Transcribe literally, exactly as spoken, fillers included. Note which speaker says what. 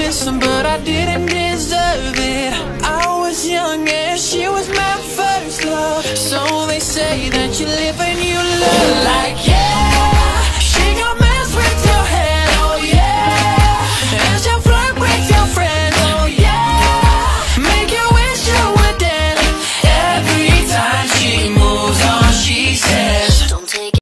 Speaker 1: listen, but I didn't deserve it. I was young and she was my first love. So they say that you live for